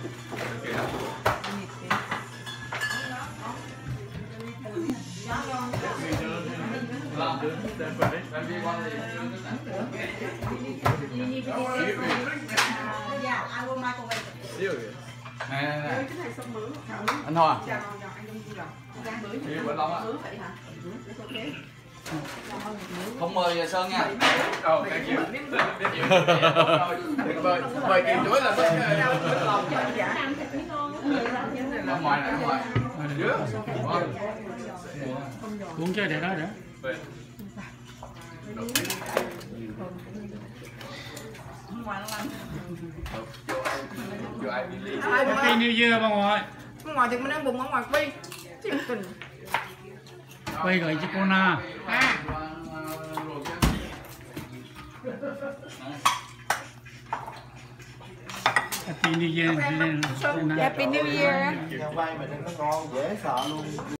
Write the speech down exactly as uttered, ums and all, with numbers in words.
Này, này, này. Anh Hoa. Không mời Sơn nha. Ồ, thank you. Mời Kiều chuối là bớt lòng. Ở ngoài này, ở ngoài. Cuốn chơi để đó nữa. Happy New Year bà ngoại. Ở ngoài thì mình đang bụng ở ngoài Pi. Thiệt tình. Quay gọi cho cô Na. À. Happy New Year. Happy New Year. Vay mà nó ngon dễ sợ luôn.